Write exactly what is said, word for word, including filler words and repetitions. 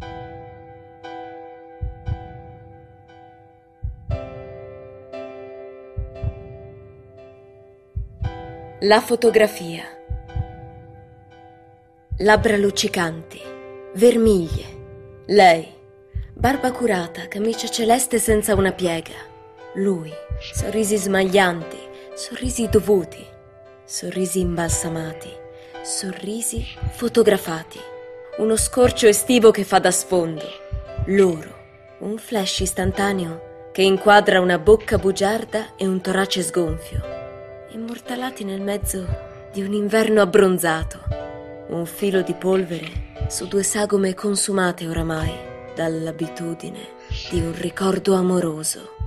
La fotografia. Labbra luccicanti, vermiglie. Lei, barba curata, camicia celeste senza una piega. Lui, sorrisi smaglianti, sorrisi dovuti, sorrisi imbalsamati, sorrisi fotografati. Uno scorcio estivo che fa da sfondo. Loro, un flash istantaneo che inquadra una bocca bugiarda e un torace sgonfio, immortalati nel mezzo di un inverno abbronzato. Un filo di polvere su due sagome consumate oramai dall'abitudine di un ricordo amoroso.